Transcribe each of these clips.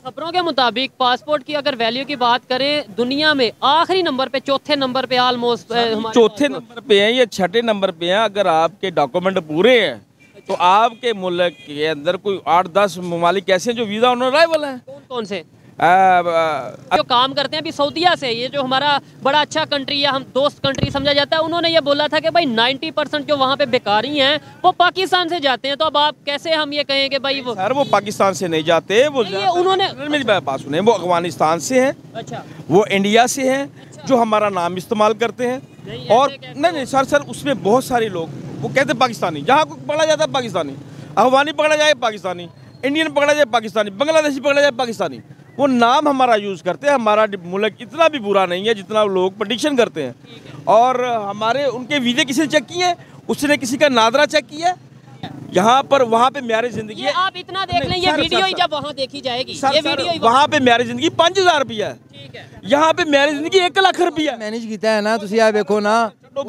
खबरों के मुताबिक पासपोर्ट की अगर वैल्यू की बात करें दुनिया में आखिरी नंबर पे, चौथे नंबर पे ऑलमोस्ट चौथे नंबर पे हैं या छठे नंबर पे हैं। अगर आपके डॉक्यूमेंट पूरे हैं तो आपके मुल्क के अंदर कोई 8-10 ममालिक ऐसे हैं जो वीज़ा ऑन अराइवल हैं। कौन कौन से जो काम करते हैं अभी सऊदीया से, ये जो हमारा बड़ा अच्छा कंट्री या हम दोस्त कंट्री समझा जाता है, उन्होंने ये बोला था कि भाई 90% जो वहाँ पे बेकारी हैं वो पाकिस्तान से जाते हैं। तो अब आप कैसे हम ये कहें कि भाई वो सर वो पाकिस्तान से नहीं जाते, वो उन्होंने मेरी बात सुने, वो अफगानिस्तान से हैं, अच्छा वो इंडिया से हैं, जो हमारा नाम इस्तेमाल करते हैं। और नहीं सर उसमें बहुत सारे लोग वो कहते हैं पाकिस्तानी, जहाँ को पकड़ा जाता है पाकिस्तानी, अफगानी पकड़ा जाए पाकिस्तानी, इंडियन पकड़ा जाए पाकिस्तानी, बांग्लादेशी पकड़ा जाए पाकिस्तानी, वो नाम हमारा यूज़ करते हैं। हमारा मुल्क इतना भी बुरा नहीं है जितना लोग प्रेडिक्शन करते हैं। और हमारे उनके वीज़े किसी ने चेक किए हैं, उसने किसी का नादरा चेक किया है। यहाँ पर वहाँ पे म्यारी जिंदगी है। आप इतना देख लें, ये वीडियो ही जब वहाँ देखी जाएगी, ये वीडियो वहाँ पे म्यारी जिंदगी 5000 रुपया है, यहाँ पे म्यारी जिंदगी 1 लाख रुपया मैनेज किया है ना। तुसी आ देखो ना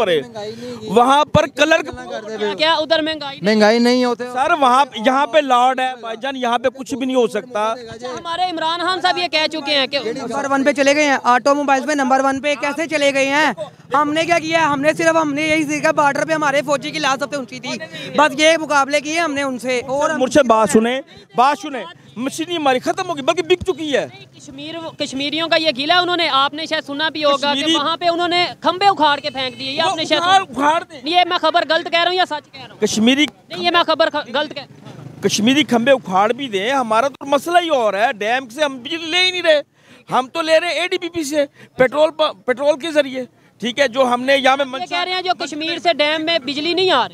वहाँ पर कलर क्या उधर महंगाई नहीं होते सर। वहाँ यहाँ पे लॉर्ड है भाईजान, यहाँ पे कुछ भी नहीं हो सकता। हमारे इमरान खान साहब ये कह चुके हैं कि नंबर 1 पे चले गए हैं, ऑटोमोबाइल्स में नंबर 1 पे कैसे चले गए हैं। हमने क्या किया, हमने यही सीखा, बॉर्डर पे हमारे फौजी की लाश सबसे ऊंची थी, बस ये मुकाबले किए हमने उनसे। और मुझसे बात सुने मशीनी हमारी खत्म होगी, बल्कि बिक चुकी है। कश्मीरियों का ये गिला, उन्होंने आपने शायद सुना भी होगा कि वहाँ पे उन्होंने खंबे उखाड़ के फेंक दिए। ये आपने शायद उखाड़ दे। ये मैं खबर गलत कह रहा हूँ या सच कह रहा हूँ? कश्मीरी नहीं, ये मैं खबर गलत कह कश्मीरी खंबे उखाड़ भी दें, हमारा तो मसला ही और है। डैम से हम बिजली ले ही नहीं रहे, हम तो ले रहे हैं ADPP से, पेट्रोल के जरिए। ठीक है, जो हमने यहाँ में कह रहे हैं जो कश्मीर से डैम में बिजली नहीं आ रही,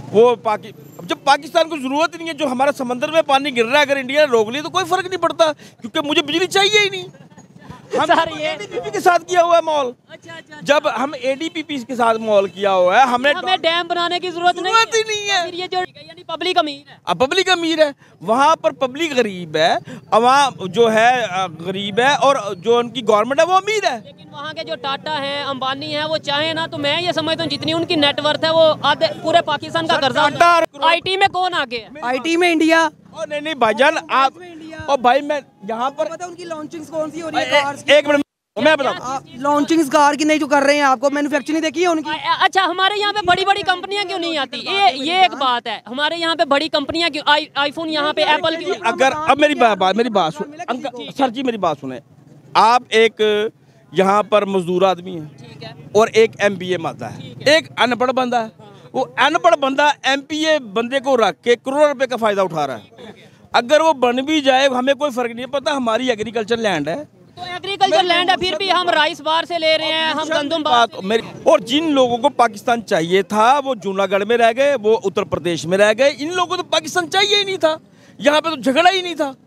वो जब पाकिस्तान को जरूरत नहीं है, जो हमारा समंदर में पानी गिर रहा है, अगर इंडिया ने रोक लिया तो कोई फर्क नहीं पड़ता, क्योंकि मुझे बिजली चाहिए ही नहीं। हम ADPP के साथ किया हुआ है मॉल। जब हम ADPP के साथ मॉल किया हुआ है, हमें डैम बनाने की जरूरत ही नहीं है। ये जो यानी पब्लिक अमीर है, अब पब्लिक अमीर है, वहाँ पर पब्लिक गरीब है, अवाम जो है गरीब है, और जो उनकी गवर्नमेंट है वो अमीर है। लेकिन वहाँ के जो टाटा हैं, अंबानी हैं, वो चाहे ना तो मैं ये समझता हूँ जितनी उनकी नेटवर्थ है वो आधे पूरे पाकिस्तान का कर्जा। IT में कौन आगे है? IT में इंडिया। नहीं भाईजान, आप और भाई मैं यहाँ पर पता उनकी लॉन्चिंग कौन सी हो रही है? एक मिनट मैं बताऊँ, लॉन्चिंग कार की नहीं जो कर रहे हैं, आपको मैन्युफैक्चरिंग देखी है उनकी? अच्छा, हमारे यहाँ पे बड़ी बड़ी कंपनियां क्यों नहीं आती? ये एक बात है, हमारे यहाँ पे बड़ी कंपनियां क्यों, आईफोन यहाँ पे एप्पल की। अगर अब मेरी बात सर जी मेरी बात सुने, आप एक यहाँ पर मजदूर आदमी है और एक MBA माता है, एक अनपढ़ बंदा है। वो अनपढ़ बंदा MBA बंदे को रख के करोड़ों रुपए का फायदा उठा रहा है। अगर वो बन भी जाए हमें कोई फर्क नहीं पता, हमारी एग्रीकल्चर लैंड है, तो एग्रीकल्चर लैंड है, फिर भी हम राइस बार से ले रहे हैं, हम गंदम बार। और जिन लोगों को पाकिस्तान चाहिए था वो जूनागढ़ में रह गए, वो उत्तर प्रदेश में रह गए। इन लोगों को तो पाकिस्तान चाहिए ही नहीं था, यहाँ पे तो झगड़ा ही नहीं था।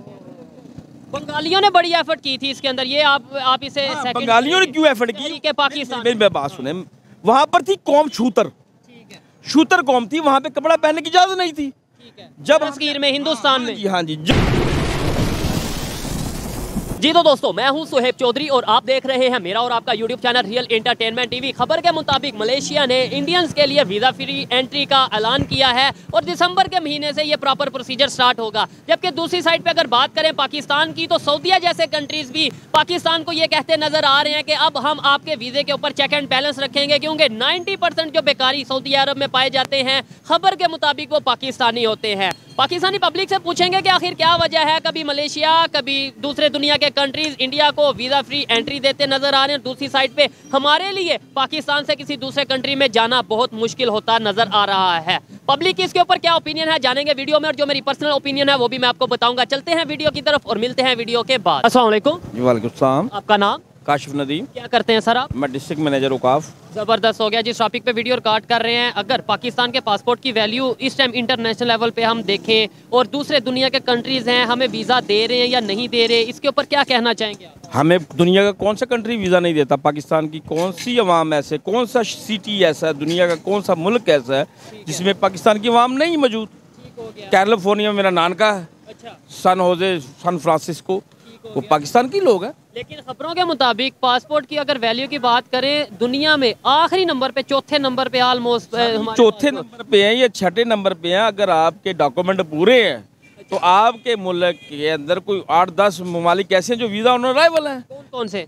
बंगालियों ने बड़ी एफर्ट की थी इसके अंदर, ये आप इसे बंगालियों ने क्यों एफर्ट की कि पाकिस्तान? मेरी बात सुने, वहाँ पर थी कौम शूतर कौम थी, वहाँ पे कपड़ा पहनने की इजाजत नहीं थी। जब तस्वीर में हिंदुस्तान में, हाँ जी। जी तो दोस्तों, मैं हूं सुहेब चौधरी और आप देख रहे हैं मेरा और आपका YouTube channel real entertainment TV. खबर के मुताबिक मलेशिया ने इंडियंस के लिए वीज़ा फ्री एंट्री का ऐलान किया है और दिसंबर के महीने से ये प्रॉपर प्रोसीजर स्टार्ट होगा। जबकि दूसरी साइड पे अगर बात करें पाकिस्तान की, तो सऊदीया जैसे कंट्रीज भी पाकिस्तान को ये कहते नजर आ रहे हैं कि अब हम आपके वीज़े के ऊपर चेक एंड बैलेंस रखेंगे, क्योंकि 90% जो बेकारी सऊदी अरब में पाए जाते हैं, खबर के मुताबिक वो पाकिस्तानी होते हैं। पाकिस्तानी पब्लिक से पूछेंगे कि आखिर क्या वजह है, कभी मलेशिया कभी दूसरे दुनिया के कंट्रीज इंडिया को वीज़ा फ्री एंट्री देते नजर आ रहे हैं। दूसरी साइड पे हमारे लिए पाकिस्तान से किसी दूसरे कंट्री में जाना बहुत मुश्किल होता नजर आ रहा है। पब्लिक की इसके ऊपर क्या ओपिनियन है जानेंगे वीडियो में, और जो मेरी पर्सनल ओपिनियन है वो भी मैं आपको बताऊंगा। चलते हैं वीडियो की तरफ और मिलते हैं वीडियो के बाद। अस्सलाम वालेकुम। वालेकुम सलाम। आपका नाम? काशिफ नदीम। क्या करते हैं सर आप? मैं डिस्ट्रिक्ट मैनेजर औकाफ। ज़बरदस्त हो गया। जिस टॉपिक पे वीडियो रिकॉर्ड कर रहे हैं, अगर पाकिस्तान के पासपोर्ट की वैल्यू इस टाइम इंटरनेशनल लेवल पे हम देखें और दूसरे दुनिया के कंट्रीज़ हैं हमें वीज़ा दे रहे हैं या नहीं दे रहे, इसके ऊपर क्या कहना चाहेंगे आप? हमें दुनिया का कौन सा कंट्री वीज़ा नहीं देता? पाकिस्तान की कौन सी अवाम ऐसे, कौन सा सिटी ऐसा है, दुनिया का कौन सा मुल्क ऐसा है जिसमें पाकिस्तान की अवाम नहीं मौजूद? कैलिफोर्निया मेरा नानका है, सन होजे, सन फ्रांसिस्को, वो पाकिस्तान की लोग हैं। लेकिन खबरों के मुताबिक पासपोर्ट की अगर वैल्यू की बात करें दुनिया में आखिरी नंबर पे, चौथे नंबर पे ऑलमोस्ट चौथे नंबर पे हैं या छठे नंबर पे हैं। अगर आपके डॉक्यूमेंट पूरे हैं तो आपके मुल्क के अंदर कोई 8-10 ममालिक ऐसे हैं जो वीज़ा ऑन अराइवल हैं। कौन कौन से?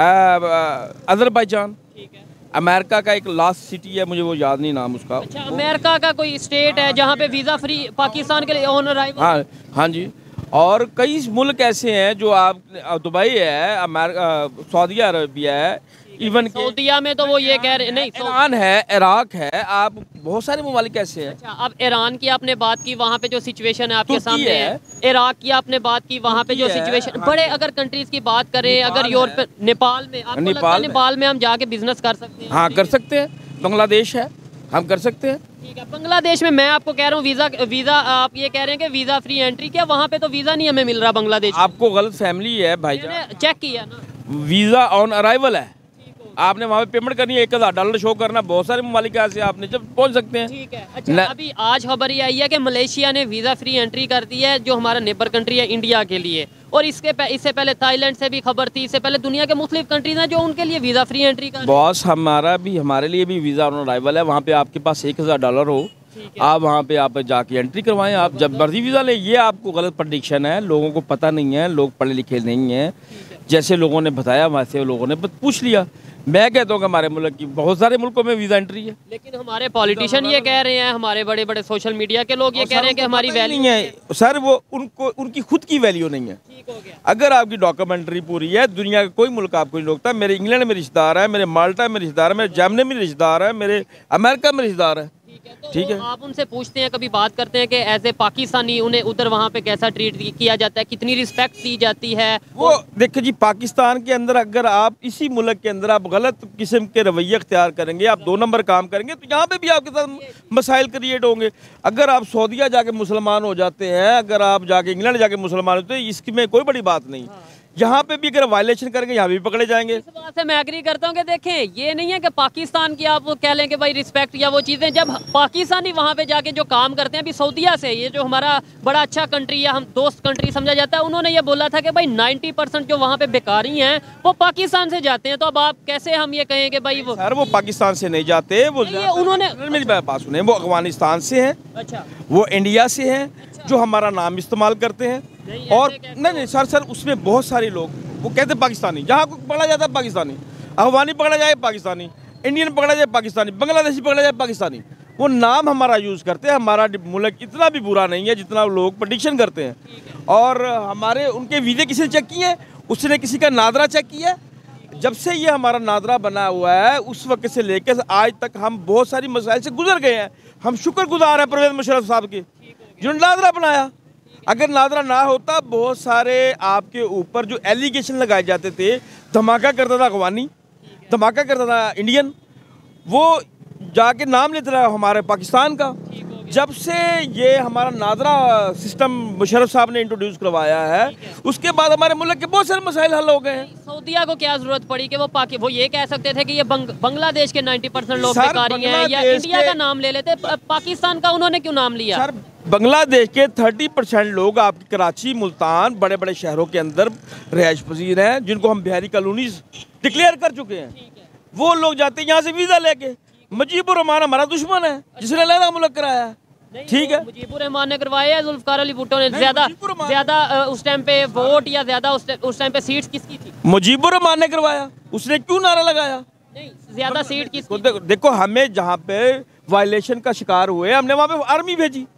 अजरबैजान, ठीक है। अमेरिका का एक लास्ट सिटी है, मुझे वो याद नहीं नाम उसका। अच्छा, अमेरिका का कोई स्टेट है जहाँ पे वीज़ा फ्री पाकिस्तान के लिए ऑन अराइवल? हाँ हाँ जी। और कई मुल्क ऐसे हैं जो आप दुबई है, अमेरिका, सऊदी अरबिया है, इवन सऊदीया में तो वो ये कह रहे नहीं, ईरान है, इराक है, आप बहुत सारे ममालिक ऐसे हैं। अच्छा, अब ईरान की आपने बात की, वहाँ पे जो सिचुएशन है आपके तुर्की सामने है। इराक की आपने बात की, वहाँ पे जो तुर्की है। सिचुएशन, हाँ। बड़े अगर कंट्रीज की बात करें, अगर यूरोप, नेपाल में, आपको लगता है नेपाल में हम जाके बिजनेस कर सकते हैं? हाँ कर सकते हैं, बांग्लादेश है, हम कर सकते हैं। ठीक है। बांग्लादेश में मैं आपको कह रहा हूँ वीज़ा आप ये कह रहे हैं कि वीज़ा फ्री एंट्री, क्या वहाँ पे तो वीज़ा नहीं हमें मिल रहा बांग्लादेश? आपको गलत फैमिली है भाईजान, मैंने चेक किया ना, वीज़ा ऑन अराइवल है। आपने वहाँ पे पेमेंट करनी है, $1000 शो करना, बहुत सारे ममालिक ऐसे आपने जब पहुँच सकते हैं। ठीक है। अच्छा, अभी आज खबर ये आई है कि मलेशिया ने वीज़ा फ्री एंट्री कर दी है, जो हमारा नेबर कंट्री है इंडिया के लिए, और इससे पहले थाईलैंड से भी खबर थी, इससे पहले दुनिया के मुख्तलिफ कंट्रीज हैं जो उनके लिए वीज़ा फ्री एंट्री कर। बॉस हमारे लिए भी वीज़ा ऑन अराइवल है। वहाँ पे आपके पास $1000 हो, आप वहाँ पे आप जाके एंट्री करवाएं, आप जब मर्जी वीज़ा लें। ये आपको गलत प्रडिक्शन है, लोगों को पता नहीं है, लोग पढ़े लिखे नहीं हैं। जैसे लोगों ने बताया वैसे लोगों ने पूछ लिया। मैं कहता हूँ कि हमारे मुल्क की बहुत सारे मुल्कों में वीज़ा एंट्री है, लेकिन हमारे पॉलिटिशियन ये कह रहे हैं, हमारे बड़े बड़े सोशल मीडिया के लोग ये कह रहे हैं कि हमारी वैल्यू नहीं है सर, वो उनकी खुद की वैल्यू नहीं है। ठीक हो गया। अगर आपकी डॉक्यूमेंट्री पूरी है, दुनिया का कोई मुल्क आपको नहीं रोकता। मेरे इंग्लैंड में रिश्तेदार है, मेरे माल्टा में रिश्तेदार है, मेरे जर्मनी में रिश्तेदार है, मेरे अमेरिका में रिश्तेदार है। ठीक है। आप उनसे पूछते हैं, कभी बात करते हैं कि एज ए पाकिस्तानी उन्हें उधर वहाँ पे कैसा ट्रीट किया जाता है, कितनी रिस्पेक्ट दी जाती है? वो देखिए जी, पाकिस्तान के अंदर अगर आप इसी मुल्क के अंदर आप गलत किस्म के रवैये अख्तियार करेंगे, आप 2 नंबर काम करेंगे, तो यहाँ पे भी आपके साथ मसाइल क्रिएट होंगे। अगर आप सऊदीया जाके मुसलमान हो जाते हैं, अगर आप जाके इंग्लैंड जाके मुसलमान होते हैं, इसमें कोई बड़ी बात नहीं। यहाँ पे भी अगर वायलेशन करेंगे, यहाँ भी पकड़े जाएंगे। इस बात से मैं एग्री करता हूँ कि देखें, ये नहीं है कि पाकिस्तान की आप कह लें कि भाई रिस्पेक्ट या वो चीज़ें, जब पाकिस्तानी वहाँ पे जाके जो काम करते हैं, अभी सऊदीया से, ये जो हमारा बड़ा अच्छा कंट्री है, हम दोस्त कंट्री समझा जाता है, उन्होंने ये बोला था कि भाई 90% जो वहाँ पे बेकारी हैं वो पाकिस्तान से जाते हैं। तो अब आप कैसे हम ये कहें कि भाई वो सर वो पाकिस्तान से नहीं जाते, वो उन्होंने मेरी बात सुने, वो अफगानिस्तान से हैं, अच्छा, वो इंडिया से हैं, जो हमारा नाम इस्तेमाल करते हैं। और नहीं सर उसमें बहुत सारे लोग वो कहते हैं पाकिस्तानी, जहाँ को पकड़ा जाता है पाकिस्तानी, अफगानी पकड़ा जाए पाकिस्तानी, इंडियन पकड़ा जाए पाकिस्तानी, बांग्लादेशी पकड़ा जाए पाकिस्तानी, वो नाम हमारा यूज़ करते हैं। हमारा मुल्क इतना भी बुरा नहीं है जितना लोग प्रेडिक्शन करते हैं। और हमारे उनके वीज़े किसी ने चेक किए हैं? उसने किसी का नादरा चेक किया है? जब से ये हमारा नादरा बना हुआ है उस वक्त से लेकर आज तक हम बहुत सारी मसाइल से गुजर गए हैं। हम शुक्रगुजार हैं परवेज़ मुशर्रफ साहब के, जिन्होंने नादरा बनाया। अगर नादरा ना होता, बहुत सारे आपके ऊपर जो एलिगेशन लगाए जाते थे, धमाका करता था अफगानी, धमाका करता था इंडियन, वो जाके नाम लेते रहा हमारे पाकिस्तान का। जब से ये हमारा नादरा सिस्टम मुशर्रफ साहब ने इंट्रोड्यूस करवाया है, उसके बाद हमारे मुल्क के बहुत सारे मसाइल हल हो गए हैं। सऊदीया को क्या जरूरत पड़ी कि वो ये कह सकते थे कि ये बांग्लादेश के 90% लोग बेकारी हैं, या इंडिया का नाम ले लेते, पाकिस्तान का उन्होंने क्यों नाम लिया? सर बांग्लादेश के 30% लोग आपके कराची, मुल्तान, बड़े बड़े शहरों के अंदर रिहाइश पजीर हैं, जिनको हम बिहारी कॉलोनीज डिक्लेयर कर चुके हैं। वो लोग जाते हैं यहाँ से वीज़ा लेके। मुजीबुर रहमान हमारा दुश्मन है, जिसने लहरा मुल्क कराया है। ठीक है, मुजीबुर रहमान ने करवाया है, जुल्फकार अली भुट्टो ने ज्यादा उस टाइम पे वोट या ज्यादा उस टाइम पे सीट्स किसकी थी? मुजीबुर रहमान ने करवाया। उसने क्यों नारा लगाया? नहीं, ज्यादा सीट किसकी? देखो हमें जहाँ पे वायलेशन का शिकार हुए, हमने वहाँ पे आर्मी भेजी।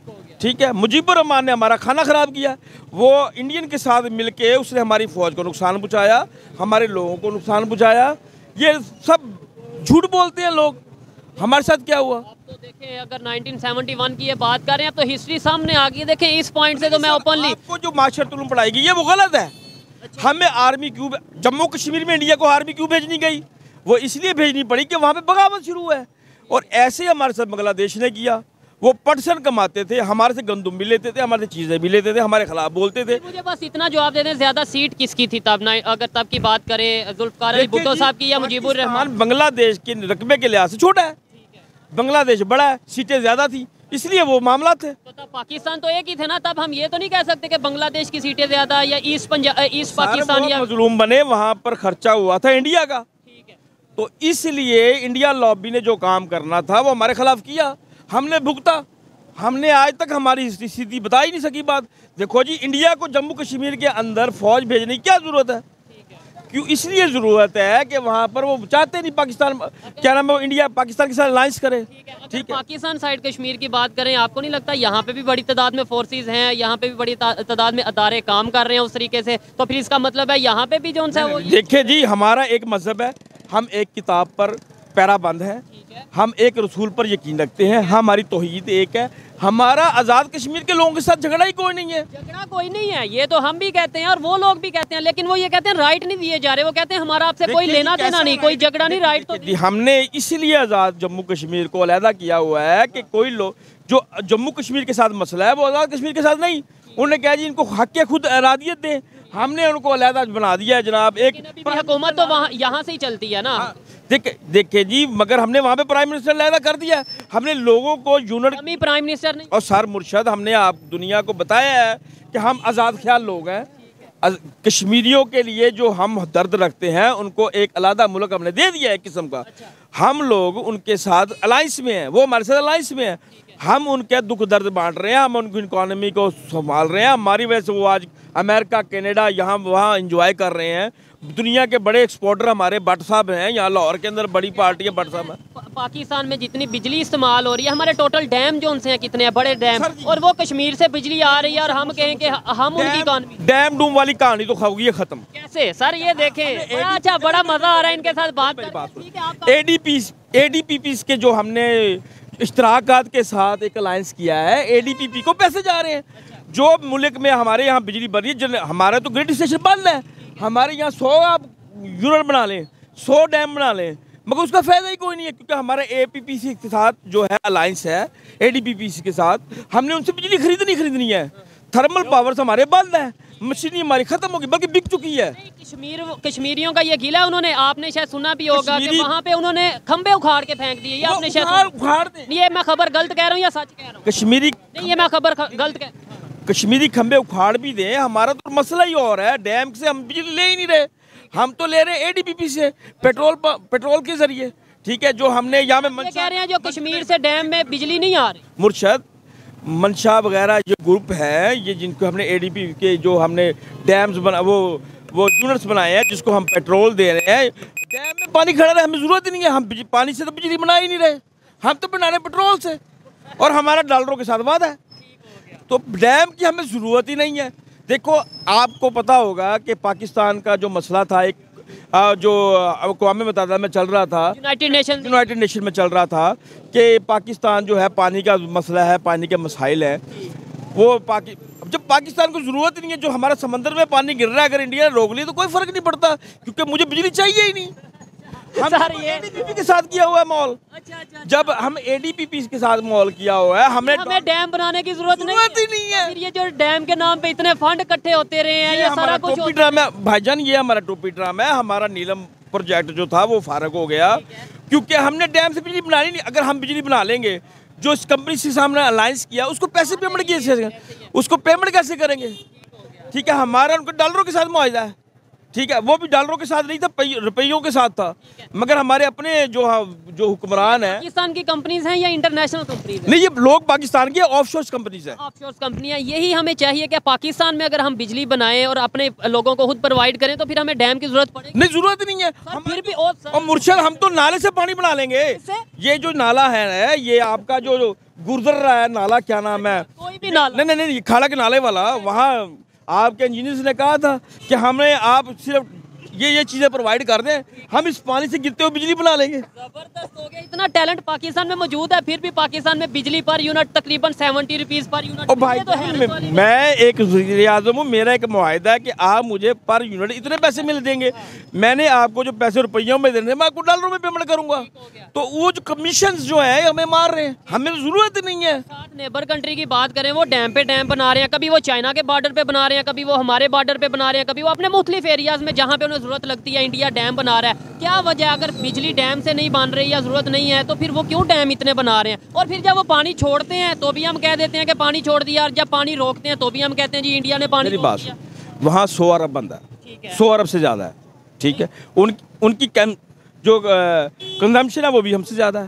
ठीक है, मुजीबुर रहमान ने हमारा खाना खराब किया। वो इंडियन के साथ मिलके उसने हमारी फौज को नुकसान पहुँचाया, हमारे लोगों को नुकसान पहुँचाया। ये सब झूठ बोलते हैं लोग। हमारे साथ क्या हुआ? अब तो देखें, अगर 1971 की ये बात करें, अब तो हिस्ट्री सामने आ गई। देखें, इस पॉइंट से तो मैं ओपनली आपको जो माशरतुल पढ़ाएगी ये वो गलत है। हमें आर्मी क्यों, जम्मू कश्मीर में इंडिया को आर्मी क्यों भेजनी गई? वो इसलिए भेजनी पड़ी कि वहाँ पे बगावत शुरू है। और ऐसे हमारे साथ बांग्लादेश ने किया। वो पर्सन कमाते थे, हमारे से गंदुम भी लेते थे, हमारे से चीज़ें भी लेते थे, हमारे खिलाफ बोलते थे। मुझे बस इतना जवाब दे दें, ज्यादा सीट किसकी थी तब? अगर तब की बात करें, जुल्फकार अली भुट्टो साहब की या मुजीबुर रहमान? बांग्लादेश के रकबे के लिहाज से छोटा है, बांग्लादेश बड़ा है, सीटें ज्यादा थी, इसलिए वो मामला थे। तो तब पाकिस्तान तो एक ही थे ना। तब हम ये तो नहीं कह सकते कि बांग्लादेश की सीटें ज्यादा या ईस्ट पाकिस्तान या मजलूम बने। वहाँ पर खर्चा हुआ था इंडिया का, तो इसलिए इंडिया लॉबी ने जो काम करना था वो हमारे खिलाफ किया, हमने भुगता। हमने आज तक हमारी स्थिति बता ही नहीं सकी बात। देखो जी, इंडिया को जम्मू कश्मीर के अंदर फौज भेजने की क्या जरूरत है? क्यों? इसलिए जरूरत है कि वहाँ पर वो चाहते नहीं पाकिस्तान, क्या नाम है, वो इंडिया पाकिस्तान के साथ अलायंस करे। ठीक है। पाकिस्तान साइड कश्मीर की बात करें, आपको नहीं लगता यहाँ पे भी बड़ी तादाद में फोर्सेस हैं, यहाँ पे भी बड़ी तादाद में अदारे काम कर रहे हैं उस तरीके से, तो फिर इसका मतलब है यहाँ पे भी जो उनसे वो। देखिए जी, हमारा एक मजहब है, हम एक किताब पर पैराबंद हैं, हम एक रसूल पर यकीन रखते हैं, हमारी तौहीद एक है, हमारा आज़ाद कश्मीर के लोगों के साथ झगड़ा ही कोई नहीं है। झगड़ा कोई नहीं है, ये तो हम भी कहते हैं और वो लोग भी कहते हैं, लेकिन वो ये कहते हैं राइट नहीं दिए जा रहे। वो कहते हैं हमारा आपसे कोई लेना देना नहीं, कोई झगड़ा नहीं, राइट तो हमने इसीलिए आज़ाद जम्मू कश्मीर को अलहदा किया हुआ है कि कोई लोग जो जम्मू कश्मीर के साथ मसला है वो आज़ाद कश्मीर के साथ नहीं। उन्होंने कहा जी इनको हक के खुद इरादियत दें, हमने उनको अलहदा बना दिया है जनाब। एक हुकूमत तो वहाँ यहाँ से ही चलती है ना। देखिए जी, मगर हमने वहाँ पे प्राइम मिनिस्टर अलहदा कर दिया, हमने लोगों को यूनिट प्राइम मिनिस्टर नहीं। और सर मुर्शद, हमने आप दुनिया को बताया है कि हम आज़ाद ख्याल लोग हैं। कश्मीरियों के लिए जो हम दर्द रखते हैं उनको एक अलहदा मुल्क हमने दे दिया है एक किस्म का। हम लोग उनके साथ अलायंस में हैं, वो हमारे साथ अलायंस में हैं, हम उनके दुख दर्द बांट रहे हैं, हम उनकी इकॉनमी को संभाल रहे हैं। हमारी वजह से वो आज अमेरिका, कनाडा, यहाँ वहाँ इंजॉय कर रहे हैं। दुनिया के बड़े एक्सपोर्टर हमारे भट्ट साहब हैं, यहाँ लाहौर के अंदर बड़ी पार्टियाँ भट्ट साहब हैं। पाकिस्तान में जितनी बिजली इस्तेमाल हो रही है, हमारे टोटल डैम जो उनसे हैं कितने हैं, बड़े डैम, और वो कश्मीर से बिजली आ रही है और हम कहें कि हम उनकी इकॉनमी। डैम डूम वाली कहानी तो हो गई है खत्म। कैसे सर, ये देखें, अच्छा बड़ा मजा आ रहा है इनके साथ बात। ADPP के जो हमने इश्तराकात के साथ एक अलायंस किया है, ADPP को पैसे जा रहे हैं। जो मुल्क में हमारे यहाँ बिजली बन रही है, हमारा तो ग्रिड स्टेशन बंद है, हमारे यहाँ 100 आप यूनिट बना लें, 100 डैम बना लें, मगर उसका फायदा ही कोई नहीं है, क्योंकि हमारे APPC के साथ जो है अलायंस है, ADPPC के साथ, हमने उनसे बिजली खरीदनी है। थर्मल पावर्स हमारे बंद है, मशीनी हमारी खत्म होगी, बल्कि बिक चुकी है। कश्मीरियों का ये गिला, उन्होंने, आपने शायद सुना भी होगा कि वहाँ पे उन्होंने खंबे उखाड़ के फेंक दिए। ये आपने शायद उखाड़ दे। ये मैं खबर गलत कह रहा हूँ या सच कह रहा हूँ? कश्मीरी नहीं, ये मैं खबर गलत कह। कश्मीरी खंबे उखाड़ भी दें, हमारा तो मसला ही और है, डैम से हम बिजली ले ही नहीं रहे, हम तो ले रहे हैं ADPP से पेट्रोल के जरिए। ठीक है, जो हमने यहाँ में कह रहे हैं जो कश्मीर से डैम में बिजली नहीं आ रही। मुर्शद, मंशा वगैरह जो ग्रुप है, ये जिनको हमने ADPP के जो हमने डैम्स बना वो यूनिट्स बनाए हैं, जिसको हम पेट्रोल दे रहे हैं, डैम में पानी खड़ा रहा, हमें जरूरत ही नहीं है, हम पानी से तो बिजली बना ही नहीं रहे, हम तो बना रहे पेट्रोल से, और हमारा डॉलरों के साथ वादा है, तो डैम की हमें ज़रूरत ही नहीं है। देखो, आपको पता होगा कि पाकिस्तान का जो मसला था, एक जो अक़वाम मुत्तहिदा में चल रहा था, यूनाइटेड नेशन में चल रहा था कि पाकिस्तान जो है पानी का मसला है, पानी के मसाइल हैं, वो जब पाकिस्तान को ज़रूरत ही नहीं है, जो हमारा समंदर में पानी गिर रहा है, अगर इंडिया ने रोक लिया तो कोई फ़र्क नहीं पड़ता, क्योंकि मुझे बिजली चाहिए ही नहीं। हम ADPP के साथ किया हुआ है मॉल। जब हम ADPP के साथ मॉल किया हुआ है, हमें डैम बनाने की जरूरत ही नहीं है। ये जो डैम के नाम पे इतने फंड इकट्ठे होते रहे हैं, ये सारा कुछ टोपी ड्रामा भाईजान, ये हमारा टोपी ड्रामा है। हमारा नीलम प्रोजेक्ट जो था वो फारग हो गया, क्योंकि हमने डैम से बिजली बनानी नहीं। अगर हम बिजली बना लेंगे, जो इस कंपनी से सामने अलायंस किया, उसको पैसे पेमेंट कैसे, उसको पेमेंट कैसे करेंगे? ठीक है, हमारा उनको डॉलरों के साथ मुआहदा है, ठीक है, वो भी डॉलरों के साथ नहीं था, रुपयों के साथ था, मगर हमारे अपने जो हुक्मरान हैं, पाकिस्तान की कंपनीज हैं या इंटरनेशनल कंपनीज हैं? नहीं, ये लोग पाकिस्तान की ऑफशोर कंपनीज हैं। ऑफशोर कंपनियां, यही हमें चाहिए कि पाकिस्तान में अगर हम बिजली बनाएं और अपने लोगों को खुद प्रोवाइड करें, तो फिर हमें डैम की जरूरत पड़ेगी? नहीं, जरूरत नहीं है। फिर भी और मुर्शद, हम तो नाले से पानी बना लेंगे। ये जो नाला है, ये आपका जो गुजर रहा है नाला, क्या नाम है, कोई भी नाला नहीं, खाड़ा के नाले वाला, वहाँ आपके इंजीनियर्स ने कहा था कि हमें आप सिर्फ ये चीज़ें प्रोवाइड कर दें, हम इस पानी से गिरते हुए बिजली बना लेंगे। जबरदस्त हो गया, इतना टैलेंट पाकिस्तान में मौजूद है, फिर भी पाकिस्तान में बिजली पर यूनिट तकरीबन 70 रुपीस पर यूनिट। भाई तो मैं एक वज़ीर-ए-आज़म हूँ, मेरा एक मुआहिदा है कि आप मुझे पर यूनिट इतने पैसे मिल देंगे, मैंने आपको जो पैसे रुपयों में देने, मैं आपको डॉलरों में पेमेंट करूंगा। तो वो जो कमीशन जो है हमें मार रहे हैं, हमें जरूरत ही नहीं है। साथ नेबर कंट्री की बात करें, वो डैम पे डैम बना रहे हैं, कभी वो चाइना के बॉर्डर पे बना रहे हैं, कभी वो हमारे बॉर्डर पे बना रहे हैं, कभी वो अपने मुख्तलिफ एरियाज में जहाँ पे उन्हें जरूरत लगती है, इंडिया डैम बना रहा है। क्या वजह, अगर बिजली डैम से नहीं बन रही या जरूरत नहीं है, तो फिर वो क्यों डैम इतने बना रहे हैं? और फिर जब वो पानी छोड़ते हैं तो भी हम कह देते हैं कि पानी छोड़ दिया, और जब पानी रोकते हैं तो भी हम कहते हैं जी इंडिया ने पानी रोक दिया। वहाँ 100 अरब बंदा है, 100 अरब से ज़्यादा है, ठीक है, उनकी जो कंजम्पशन है वो भी हमसे ज़्यादा है,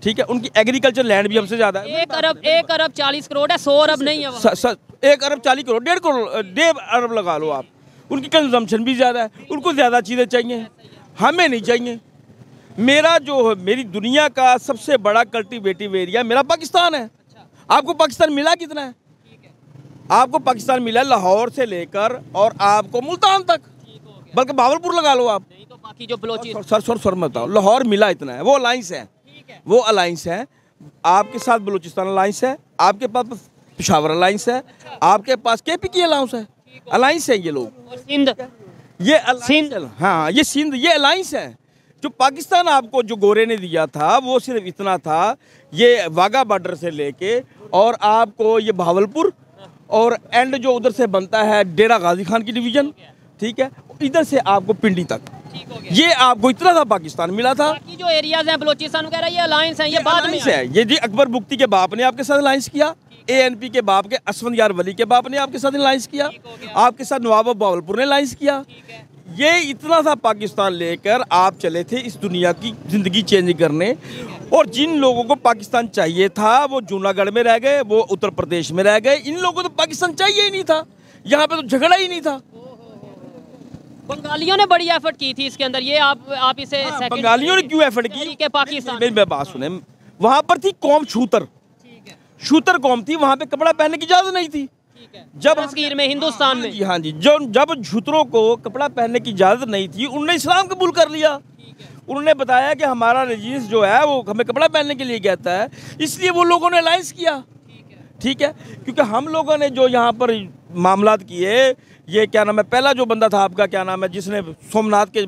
ठीक है, उनकी एग्रीकल्चर लैंड भी हमसे ज्यादा है। 1 अरब 40 करोड़ है, 100 अरब नहीं है वहाँ। 1 अरब 40 करोड़, 1.5 करोड़, 1.5 अरब लगा लो आप। उनकी कंजम्पशन भी ज्यादा है, उनको ज्यादा चीजें चाहिए, हमें नहीं चाहिए। मेरी दुनिया का सबसे बड़ा कल्टीवेटिव एरिया मेरा पाकिस्तान है। आपको पाकिस्तान मिला कितना है? आपको पाकिस्तान मिला लाहौर से लेकर और आपको मुल्तान तक, बल्कि भावलपुर लगा लो आप। नहीं तो बाकी जो सर सर सर मत बताओ, लाहौर मिला इतना है, वो अलाइंस है, वो अलाइंस है। आपके साथ बलूचिस्तान अलाइंस है, आपके पास पेशावर अलाइंस है, आपके पास केपी की अलाउंस है, अलाइंस है ये लोग। सिंध, ये सिंध, हाँ ये सिंध, ये अलाइंस है। जो पाकिस्तान आपको जो गोरे ने दिया था वो सिर्फ इतना था, ये वाघा बॉर्डर से लेके और आपको ये भावलपुर और एंड जो उधर से बनता है डेरा गाजी खान की डिवीजन, ठीक है, इधर से आपको पिंडी तक, ये आपको इतना था पाकिस्तान मिला था। बाकी जो एरियाज हैं बलोचिस्तान वगैरह ये अलायंस हैं, ये बाद में है। ये जी अकबर बुख्ती के बाप ने आपके साथ अलायंस किया, ANP के बाप के असफंद यार वली के बाप ने आपके साथ अलायंस किया, आपके साथ नवाब बावलपुर ने अलायंस किया। ये इतना सा पाकिस्तान लेकर आप चले थे इस दुनिया की जिंदगी चेंज करने, और जिन लोगों को पाकिस्तान चाहिए था वो जूनागढ़ में रह गए, वो उत्तर प्रदेश में रह गए। इन लोगों को तो पाकिस्तान चाहिए ही नहीं था, यहाँ पे तो झगड़ा ही नहीं था। बंगालियों ने बड़ी एफर्ट की थी इसके अंदर, ये आप इसे बंगालियों ने क्यों एफर्ट की के पाकिस्तान, मेरी बात सुने, वहाँ पर थी कौम शूतर कौम थी, वहाँ पे कपड़ा पहनने की इजाजत नहीं थी। जब तस्वीर में हिंदुस्तान में, हाँ जी, जब शूतरों को कपड़ा पहनने की इजाजत नहीं थी, उन्होंने इस्लाम कबूल कर लिया। उन्होंने बताया कि हमारा रजीस जो है वो हमें कपड़ा पहनने के लिए कहता है, इसलिए वो लोगों ने अलायंस किया। ठीक है, क्योंकि हम लोगों ने जो यहाँ पर मामलात किए, ये क्या नाम है, पहला जो बंदा था आपका क्या नाम है जिसने सोमनाथ के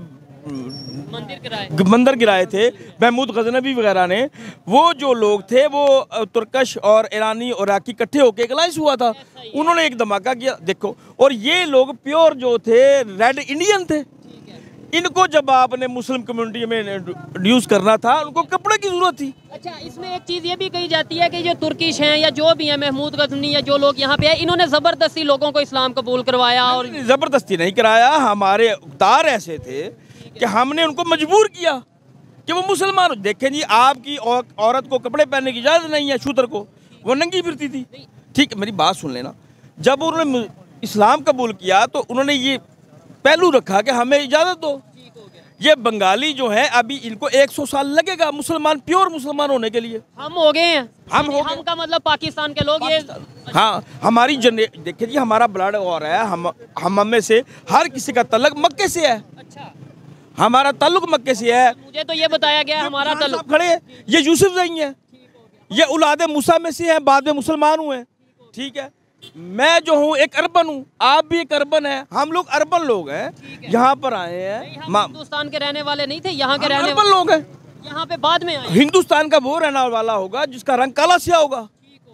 मंदिर गिराए थे, महमूद गजनबी वगैरह ने, वो जो लोग थे वो तुर्कश और ईरानी और इराकी इकट्ठे होकर एक अलायंस हुआ था, उन्होंने एक धमाका किया। देखो, और ये लोग प्योर जो थे रेड इंडियन थे। इनको जब आपने मुस्लिम कम्युनिटी में इंट्रोड्यूस करना था, उनको कपड़े की जरूरत थी। अच्छा, इसमें एक चीज़ ये भी कही जाती है कि जो तुर्किश हैं या जो भी हैं, महमूद गजनी या जो लोग यहाँ पे हैं, इन्होंने ज़बरदस्ती लोगों को इस्लाम कबूल करवाया। और ज़बरदस्ती नहीं कराया, हमारे उतार ऐसे थे कि हमने उनको मजबूर किया कि वो मुसलमान हो। देखें जी, आपकी औरत को कपड़े पहनने की इजाज़त नहीं है, शूतर को, वो नंगी फिरती थी। ठीक है, मेरी बात सुन लेना, जब उन्होंने इस्लाम कबूल किया तो उन्होंने ये पहलू रखा कि हमें इजाज़त दो। ये बंगाली जो है अभी इनको 100 साल लगेगा मुसलमान, प्योर मुसलमान होने के लिए। हम हो गए हैं, हम का मतलब पाकिस्तान के लोग, ये हाँ हमारी देखिए जी, हमारा ब्लड और है, हम में से हर किसी का तल्लुक मक्के से है। अच्छा, हमारा ताल्लुक मक्के से है। मुझे तो ये बताया गया हमारा ताल्लुक, खड़े ये यूसुफ नहीं है, ये औलाद मूसा में से है, बाद में मुसलमान हुए। ठीक है, मैं जो हूँ एक अर्बन हूँ, आप भी एक अर्बन है, हम लोग अर्बन लोग हैं, यहाँ पर आए हैं। हिंदुस्तान के रहने वाले नहीं थे, यहाँ के रहने अर्बन लोग हैं, यहाँ पे बाद में आए। हिंदुस्तान का वो रहने वाला होगा जिसका रंग काला सिया होगा।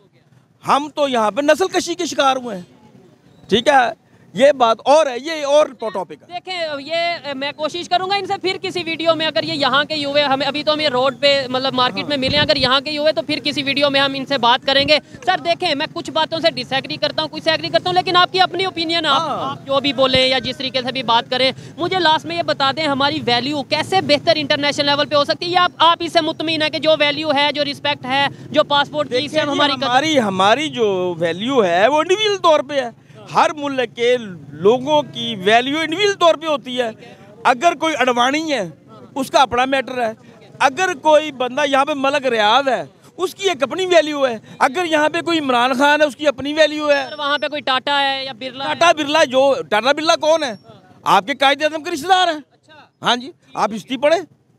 हम तो यहाँ पे नस्ल कशी के शिकार हुए हैं। ठीक है, ये बात और है, ये और टॉपिक है। देखें, ये मैं कोशिश करूंगा इनसे फिर किसी वीडियो में, अगर ये यहाँ के युवा हमें, अभी तो हम ये रोड पे मतलब मार्केट में मिले, अगर यहाँ के युवा तो फिर किसी वीडियो में हम इनसे बात करेंगे। सर देखें, मैं कुछ बातों से डिसएग्री करता हूँ, कुछ से एग्री करता हूँ, लेकिन आपकी अपनी ओपिनियन, आप जो भी बोले या जिस तरीके से भी बात करें, मुझे लास्ट में ये बता दें हमारी वैल्यू कैसे बेहतर इंटरनेशनल लेवल पे हो सकती है, या आप इससे मुतमिन है कि जो वैल्यू है, जो रिस्पेक्ट है, जो पासपोर्ट की हमारी जो वैल्यू है वो इंडिविजुअल तौर पर है। हर मुल्क के लोगों की वैल्यू इंडिविजुअल तौर पे होती है। अगर कोई अडवाणी है उसका अपना मैटर है, अगर कोई बंदा यहाँ पे मलक रियाद है उसकी एक अपनी वैल्यू है, अगर यहाँ पे कोई इमरान खान है उसकी अपनी वैल्यू है, वहाँ पे कोई टाटा है या बिरला, टाटा बिरला, जो टाटा बिरला कौन है, आपके कायदे आज़म के रिश्तेदार हैं। हाँ जी, आप हिस्ट्री पढ़े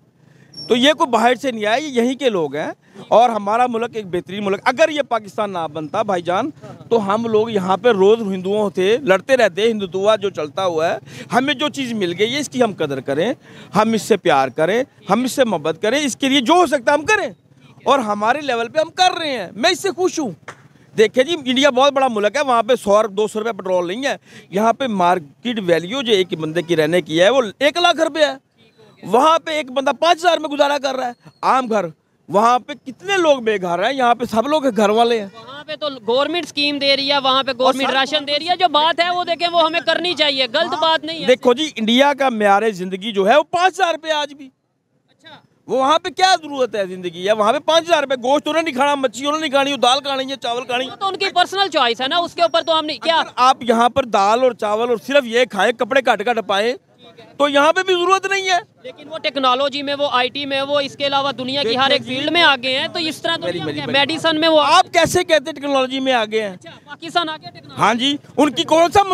तो ये कोई बाहर से नहीं आया, ये यहीं के लोग हैं। और हमारा मुल्क एक बेहतरीन मुल्क, अगर ये पाकिस्तान ना बनता भाईजान तो हम लोग यहाँ पे रोज़ हिंदुओं थे लड़ते रहते। हिंदुत्व जो चलता हुआ है, हमें जो चीज़ मिल गई है इसकी हम कदर करें, हम इससे प्यार करें, हम इससे मोहब्बत करें, इसके लिए जो हो सकता है हम करें, और हमारे लेवल पे हम कर रहे हैं। मैं इससे खुश हूँ। देखिए जी, इंडिया बहुत बड़ा मुल्क है, वहाँ पे 100-200 रुपये पेट्रोल नहीं है। यहाँ पे मार्केट वैल्यू जो एक बंदे की रहने की है वो 1 लाख रुपये है। वहाँ पे एक बंदा 5,000 में गुजारा कर रहा है, आम घर। वहाँ पे कितने लोग बेघर हैं, यहाँ पे सब लोग घर वाले हैं। वहाँ पे तो गवर्नमेंट स्कीम दे रही है, वहाँ पे गवर्नमेंट राशन दे रही है। जो बात है वो देखें, वो हमें करनी चाहिए, गलत बात नहीं है। देखो जी, इंडिया का म्यार जिंदगी जो है वो 5,000 रुपये आज भी। अच्छा, वो वहाँ पे क्या जरूरत है जिंदगी है? वहाँ पे 5,000 रुपए, गोश्त उन्होंने नहीं खाना, मच्छी उन्होंने नहीं खानी, दाल खानी है, चावल खानी है। तो उनकी पर्सनल चॉइस है ना, उसके ऊपर तो हमने क्या। आप यहाँ पर दाल और चावल और सिर्फ ये खाए, कपड़े घट पाए, तो यहाँ पे भी जरूरत नहीं है। लेकिन वो टेक्नोलॉजी में, वो आईटी में, वो इसके अलावा दुनिया की हर एक फील्ड में आगे हैं, तो इस तरह तो मेडिसिन में वो। आप कैसे कहते टेक्नोलॉजी में आगे हैं? अच्छा, पाकिस्तान आगे टेक्नोलॉजी। हाँ जी, उनका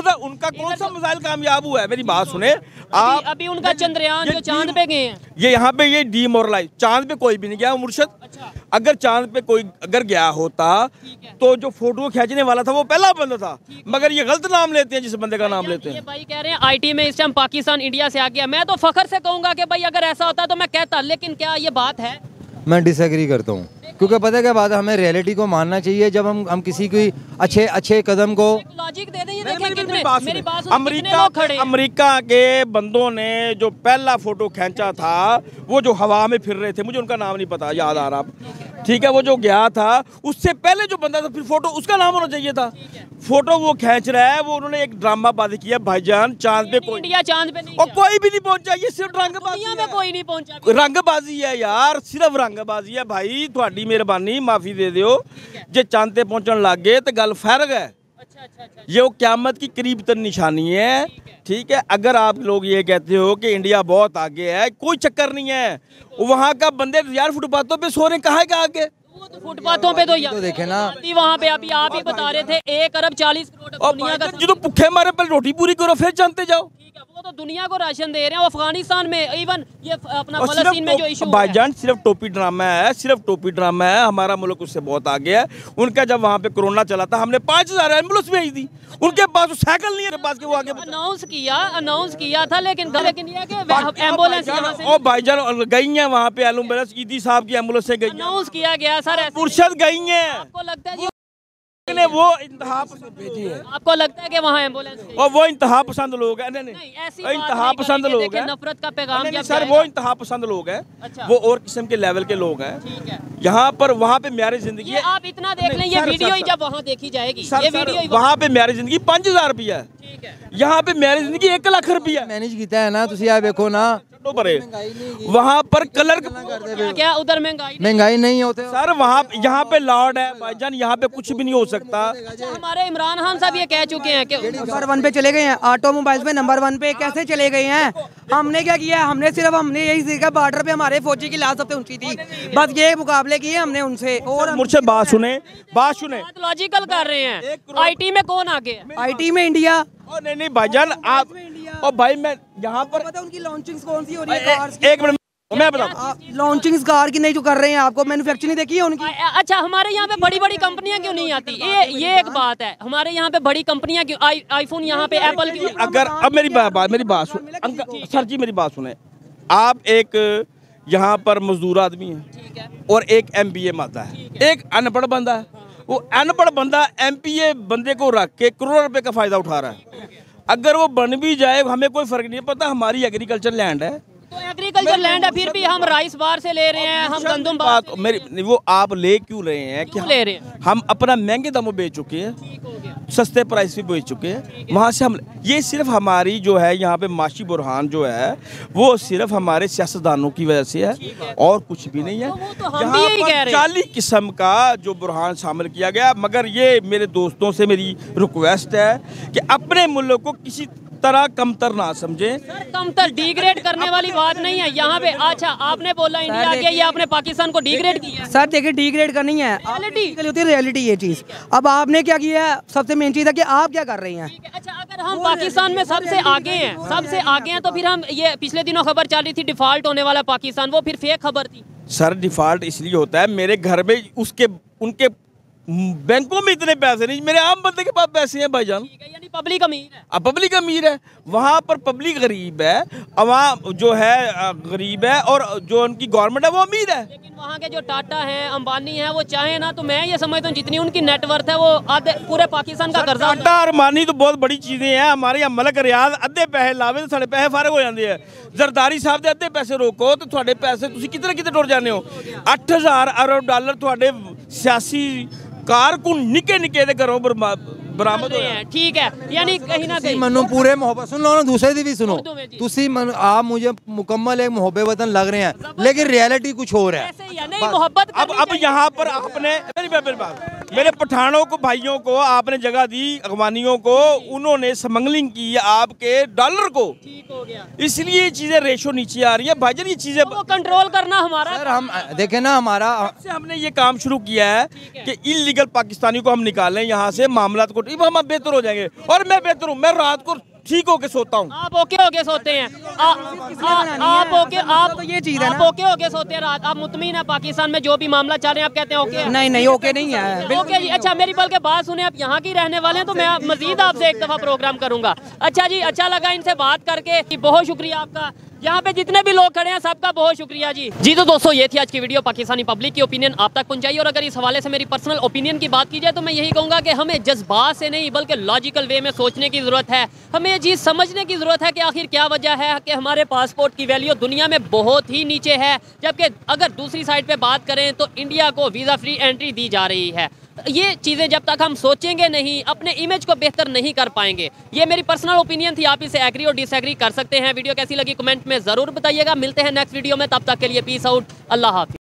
कौन सा मिसाइल कामयाब हुआ है? मेरी बात सुने आप। अभी उनका चंद्रयान जो चांद पे गए हैं, ये यहाँ पे ये डीमोरलाइज, चांद पे कोई भी नहीं गया मुर्शद। अच्छा। अगर चांद पे कोई अगर गया होता तो जो फोटो खींचने वाला था वो पहला बंदा था, मगर ये गलत नाम लेते हैं जिस बंदे का नाम लेते ये हैं। भाई कह रहे हैं आईटी में इस टाइम पाकिस्तान इंडिया से आ गया। मैं तो फखर से कहूंगा कि भाई अगर ऐसा होता तो मैं कहता, लेकिन क्या ये बात है? मैं डिसएग्री करता हूँ, क्योंकि पता है क्या बात है, हमें रियलिटी को मानना चाहिए। जब हम किसी की अच्छे कदम को लॉजिक दे दें, ये देखें कितने मेरी बात मेरी सुने। बात सुने, कितने लोग खड़े हैं। अमेरिका के बंदों ने जो पहला फोटो खींचा था, वो जो हवा में फिर रहे थे, मुझे उनका नाम नहीं पता, याद आ रहा, ठीक है, वो जो गया था उससे पहले जो बंदा था, फिर फोटो उसका नाम होना चाहिए था। फोटो वो खींच रहा है, वो उन्होंने एक ड्रामाबाजी किया, भाईजान चांद पे कोई, इंडिया चांद पे नहीं और गया। कोई भी नहीं पहुंचा, ये सिर्फ रंगबाजी दुनिया में कोई नहीं पहुंचा। रंगबाजी है यार, सिर्फ रंगबाजी है भाई। थोड़ी मेहरबानी माफी दे दियो, जे चांद ते पहुंचने लग गए तो गल फर्क है। अच्छा। ये वो क्यामत की करीब तर निशानी है, ठीक है। अगर आप लोग ये कहते हो कि इंडिया बहुत आगे है, कोई चक्कर नहीं है। वहाँ का बंदे यार फुटपाथों पे सो रहे, कहाँ है आगे? वो तो फुटपाथों पे तो देखे ना, वहाँ पे अभी आप ही बता रहे थे 1 अरब 40 करोड़ और दुनिया का। जो भुखे मारे पहले रोटी पूरी करो फिर जानते जाओ। ठीक है, वो तो दुनिया को राशन दे रहे हैं। अफगानिस्तान में इवन ये अपना और फलस्तीन में जो इशू है, भाईजान सिर्फ टोपी ड्रामा है, सिर्फ टोपी ड्रामा है। हमारा मुल्क उससे बहुत आगे है। उनका जब वहाँ पे कोरोना चला था, हमने 5,000 एम्बुलेंस भेज दी। उनके पास तो साइकिल नहीं है पास के, वो आगे अनाउंस किया था, लेकिन ये कि एम्बुलेंस यहाँ से और भाईजान गई हैं वहाँ पे एम्बुलेंस, ईदी साहब की एम्बुलेंस से गई, अनाउंस किया गया सर। मुर्शद गई हैं। आपको लगता है जी, वो इंतहा पसंद भेजी है, आपको लगता है कि वहाँ एम्बुलेंस नहीं? और वो इंतहा पसंद लोग हैं। नहीं, ऐसी बात इंतहा नहीं पसंद करेंगे, लोग देखिए, हैं। नफरत का पैगाम नहीं, जब सर जाएगा। वो इंतहा पसंद लोग हैं। अच्छा। वो और किस्म के लेवल के लोग हैं। ठीक है, यहाँ पर वहाँ पे म्यारी जिंदगी ये है। आप इतना देख लें, ये सर, वीडियो ही सर, जब वहाँ देखी जाएगी, सर, ये सर, वीडियो ही वहाँ पे म्यारी जिंदगी 5,000 रुपया है। ठीक है। यहाँ पे म्यारी जिंदगी 1 लाख रुपया मैनेज किया है ना, तुम आप देखो ना, वहाँ पर कलर क्या उधर महंगाई नहीं होते। सर वहाँ यहाँ पे लॉर्ड है भाईजान, यहाँ पे कुछ भी नहीं हो सकता। हमारे इमरान खान साहब ये कह चुके हैं कि नंबर 1 पे चले गए हैं, ऑटोमोबाइल्स में नंबर 1 पे कैसे चले गए हैं? हमने क्या किया है? हमने यही सीखा, बॉर्डर पे हमारे फौजी की लाश सबसे ऊंची थी, बस ये मुकाबले किए हमने उनसे। और मुझसे बात सुने। बात लॉजिकल कर रहे हैं। आईटी में कौन आगे है? आईटी में इंडिया। नहीं भाईजान आप, और भाई मैं यहाँ पर पता उनकी लॉन्चिंग कौन सी हो रही है कार्स की? एक मिनट मैं बताऊँ। लॉन्चिंग कार की नहीं जो कर रहे हैं, आपको मैन्युफैक्चरिंग देखी है उनकी? अच्छा, हमारे यहाँ पे बड़ी कंपनियां क्यों नहीं आती? ये एक बात है, हमारे यहाँ पे बड़ी कंपनियां क्यों, आईफोन यहाँ पे एप्पल की। अगर अब मेरी बात सुन अंकल, सर जी मेरी बात सुने। आप एक यहाँ पर मजदूर आदमी है और एक MBA माता है, एक अनपढ़ बंदा है। वो अनपढ़ बंदा MBA बंदे को रख के करोड़ों रुपए का फायदा उठा रहा है। अगर वो बन भी जाए हमें कोई फर्क नहीं पता, हमारी एग्रीकल्चर लैंड है। तो एग्रीकल्चर लैंड है, फिर भी हम राइस बाहर से ले रहे हैं, हम गंदम बात मेरी वो आप ले क्यों रहे हैं कि ले रहे हैं? हम अपना महंगे दामों बेच चुके हैं, सस्ते प्राइस भी बेच चुके हैं। वहाँ से हम ये सिर्फ हमारी जो है यहाँ पे माशी बुरहान जो है वो सिर्फ हमारे सियासतदानों की वजह से है और कुछ भी नहीं है। तो हम भी यही कह रहे हैं। 40 किस्म का जो बुरहान शामिल किया गया, मगर ये मेरे दोस्तों से मेरी रिक्वेस्ट है कि अपने मुल्क को किसी तरह कमतर ना समझे। कमतर डिग्रेड करने वाली बात नहीं है यहाँ पे। अच्छा, आपने बोला इंडिया आगे, ये आपने पाकिस्तान को डिग्रेड किया। सर देखिए, डिग्रेड करनी है, रियलिटी ये चीज। अब आपने क्या किया है? सबसे मेन चीज है कि आप क्या कर रही हैं। अच्छा, अगर हम पाकिस्तान में सबसे आगे हैं तो फिर हम, ये पिछले दिनों खबर चल रही थी डिफॉल्ट होने वाला पाकिस्तान, वो फिर फेक खबर थी। सर डिफॉल्ट इसलिए होता है, मेरे घर में उनके बैंकों में इतने पैसे नहीं, मेरे आम बंदे के पास पैसे हैं भाईजान। यानी पब्लिक अमीर है। अब पब्लिक अमीर है, वहाँ पर पब्लिक गरीब है, अवाम जो है गरीब है, और जो उनकी गवर्नमेंट है वो अमीर है। लेकिन वहाँ के जो टाटा हैं, अंबानी हैं, वो चाहे ना तो मैं ये समझता हूँ जितनी उनकी नेटवर्थ है वो आधे पूरे पाकिस्तान का कर्जा। टाटा और अंबानी तो बहुत बड़ी चीज़ें हैं। हमारे यहाँ मलक रियाज अद्धे पैसे लावे तो साढ़े पैसे फारग हो जाते हैं। जरदारी साहब के अद्धे पैसे रोको तो थोड़े पैसे तुम कितने टुर जाने हो। 8,000 अरब डॉलर थोड़े सियासी कारकुन निके दे घरों बरामद रहे हैं, ठीक है, यानी कहीं ना कहीं मनु पूरे मोहब्बत सुन लो ना, दूसरे दी भी सुनो, उर्दू में जी। तुसी आप मुझे मुकम्मल एक मोहब्बत वतन लग रहे हैं, लेकिन रियलिटी कुछ और है। ऐसे ही है, नहीं मोहब्बत अब यहाँ पर आपने मेरे पठानों को, भाइयों को आपने जगह दी, अगवानियों को, उन्होंने स्मगलिंग की आपके डॉलर को, ठीक हो गया, इसलिए ये चीजें रेशो नीचे आ रही है भाईजान। ये चीजें वो कंट्रोल करना हमारा सर हम देखें ना, हमारा से हमने ये काम शुरू किया है कि इलीगल पाकिस्तानी को हम निकालें यहाँ से, मामला को हम बेहतर हो जाएंगे। और मैं बेहतर हूँ, मैं रात को ठीक होके सोता हूँ। आप ओके होके सोते हैं, आप ओके, आप तो ये चीज़ है आप ना। ओके होके सोते हैं रात, आप मुतमिन है पाकिस्तान में जो भी मामला चल रहे हैं, आप कहते हैं ओके? नहीं नहीं ओके नहीं है। ओके जी, अच्छा मेरी बल्कि बात सुने, आप यहाँ की रहने वाले हैं तो मैं मजीद आपसे एक दफ़ा प्रोग्राम करूंगा। अच्छा जी, अच्छा लगा इनसे बात करके, बहुत शुक्रिया आपका। यहाँ पे जितने भी लोग खड़े हैं सबका बहुत शुक्रिया जी। जी तो दोस्तों, ये थी आज की वीडियो, पाकिस्तानी पब्लिक की ओपिनियन आप तक पहुंचाई। और अगर इस हवाले से मेरी पर्सनल ओपिनियन की बात की जाए तो मैं यही कहूँगा कि हमें जज्बात से नहीं बल्कि लॉजिकल वे में सोचने की ज़रूरत है। हमें ये चीज़ समझने की ज़रूरत है कि आखिर क्या वजह है कि हमारे पासपोर्ट की वैल्यू दुनिया में बहुत ही नीचे है, जबकि अगर दूसरी साइड पर बात करें तो इंडिया को वीज़ा फ्री एंट्री दी जा रही है। ये चीज़ें जब तक हम सोचेंगे नहीं, अपने इमेज को बेहतर नहीं कर पाएंगे। ये मेरी पर्सनल ओपिनियन थी, आप इसे एग्री और डिसएग्री कर सकते हैं। वीडियो कैसी लगी कमेंट में ज़रूर बताइएगा। मिलते हैं नेक्स्ट वीडियो में, तब तक के लिए पीस आउट, अल्लाह हाफिज़।